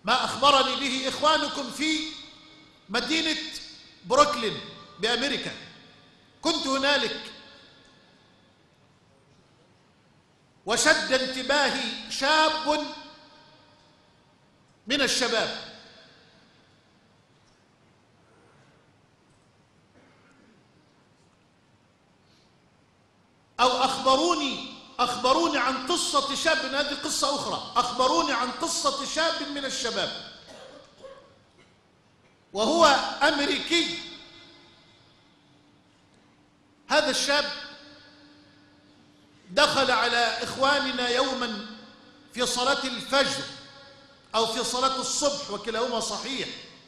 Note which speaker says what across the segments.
Speaker 1: ما أخبرني به إخوانكم في مدينة بروكلين بأمريكا. كنت هنالك وشد انتباهي شاب من الشباب أو أخبروني عن قصة شاب، هذه قصة أخرى، أخبروني عن قصة شاب من الشباب وهو أمريكي. هذا الشاب دخل على إخواننا يوما في صلاة الفجر أو في صلاة الصبح، وكلاهما صحيح،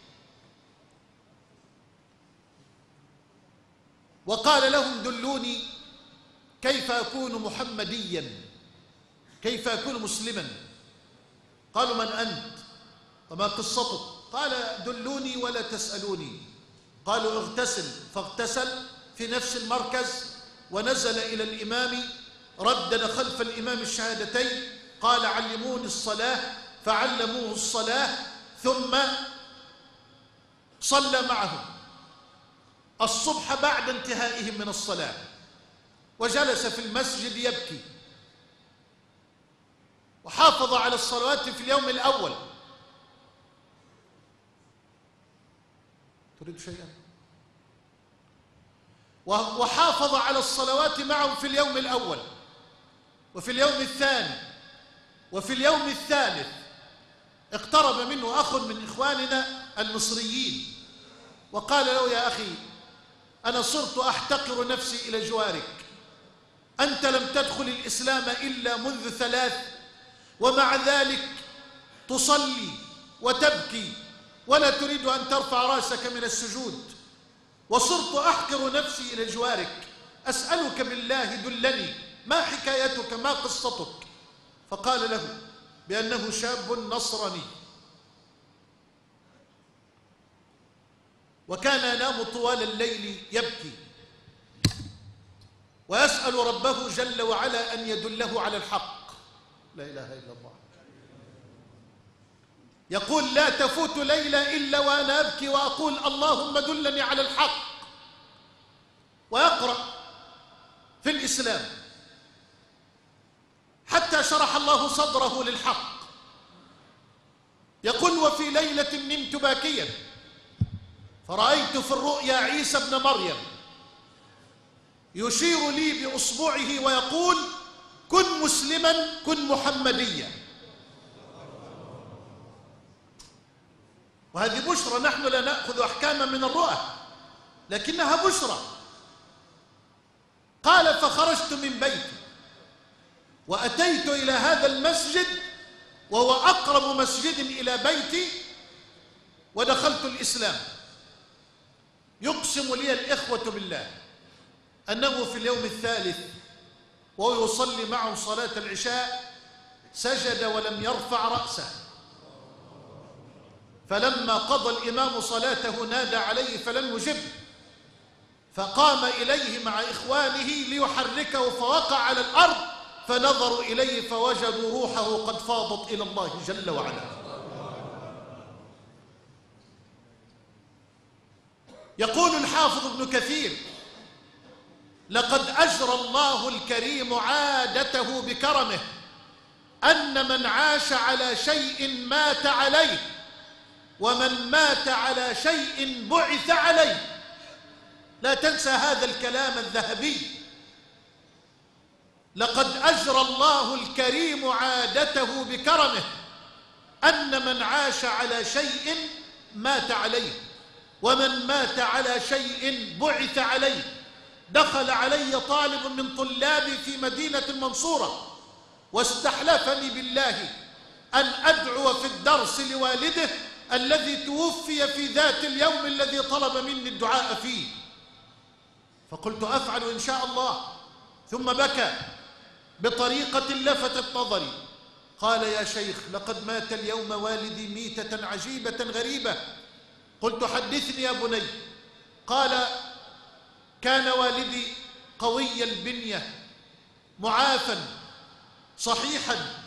Speaker 1: وقال لهم: دلوني كيف أكون محمديا، كيف أكون مسلما. قالوا: من أنت وما قصتك؟ قال: دلوني ولا تسألوني. قالوا: اغتسل. فاغتسل في نفس المركز ونزل إلى الإمام، ردد خلف الإمام الشهادتين، قال: علموني الصلاة، فعلموه الصلاة، ثم صلى معهم الصبح بعد انتهائهم من الصلاة، وجلس في المسجد يبكي، وحافظ على الصلوات في اليوم الأول. تريد شيئا؟ وحافظ على الصلوات معهم في اليوم الأول وفي اليوم الثاني وفي اليوم الثالث. اقترب منه أخ من إخواننا المصريين وقال له: يا أخي، أنا صرت أحتقر نفسي إلى جوارك، أنت لم تدخل الإسلام إلا منذ 3، ومع ذلك تصلي وتبكي ولا تريد أن ترفع رأسك من السجود، وصرت أحقر نفسي إلى جوارك، أسألك بالله دلني، ما حكايتك، ما قصتك؟ فقال له بأنه شاب نصراني، وكان ينام طوال الليل يبكي ويسأل ربه جل وعلا أن يدله على الحق. لا إله إلا الله. يقول: لا تفوت ليلة إلا وأنا أبكي وأقول: اللهم دلني على الحق. ويقرأ في الإسلام حتى شرح الله صدره للحق. يقول: وفي ليلة نمت باكيا فرأيت في الرؤيا عيسى ابن مريم يشير لي بإصبعه ويقول: كن مسلما، كن محمديا. وهذه بشرى، نحن لا نأخذ أحكاما من الرؤى، لكنها بشرى. قال: فخرجت من بيتي وأتيت إلى هذا المسجد وهو أقرب مسجد إلى بيتي، ودخلت الإسلام. يقسم لي الإخوة بالله أنه في اليوم الثالث وهو يصلي معهم صلاة العشاء سجد ولم يرفع رأسه، فلما قضى الإمام صلاته نادى عليه فلم يجب، فقام إليه مع إخوانه ليحركه فوقع على الأرض، فنظروا إليه فوجدوا روحه قد فاضت إلى الله جل وعلا. يقول الحافظ ابن كثير: لقد أجرى الله الكريم عادته بكرمه أن من عاش على شيء مات عليه، ومن مات على شيء بعث عليه. لا تنسى هذا الكلام الذهبي. لقد أجرى الله الكريم عادته بكرمه أن من عاش على شيء مات عليه، ومن مات على شيء بعث عليه. دخل علي طالب من طلابي في مدينة المنصورة واستحلفني بالله أن أدعو في الدرس لوالده الذي توفي في ذات اليوم الذي طلب مني الدعاء فيه، فقلت: أفعل إن شاء الله. ثم بكى بطريقة لفتت نظري، قال: يا شيخ، لقد مات اليوم والدي ميتة عجيبة غريبة. قلت: حدثني يا بني. قال: كان والدي قوي البنية معافا صحيحا